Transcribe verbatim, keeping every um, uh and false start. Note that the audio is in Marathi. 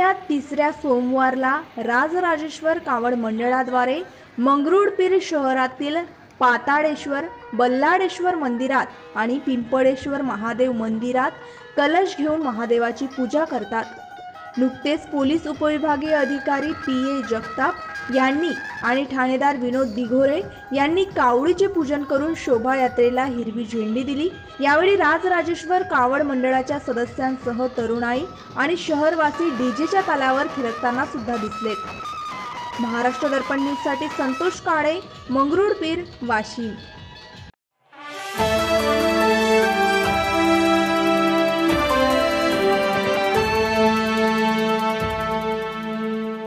महिन्यात तिसऱ्या सोमवारला राजराजेश्वर कावड मंडळाद्वारे मंगरुळपीर शहरातील पाताळेश्वर, बल्लाळेश्वर मंदिरात आणि पिंपळेश्वर महादेव मंदिरात कलश घेऊन महादेवाची पूजा करतात। नुकतेच पोलीस उपविभागीय अधिकारी पी ए जगताप यांनी आणि ठाणेदार विनोद दिघोरे यांनी कावडीचे पूजन करून शोभायात्रेला हिरवी झेंडी दिली। यावेळी राजराजेश्वर कावड मंडळाच्या सदस्यांसह तरुणाई आणि शहरवासी डीजेच्या तालावर थिरकताना सुद्धा दिसलेत। महाराष्ट्र दर्पण न्यूज साठी संतोष काळे, मंगरुळपीर, वाशिम।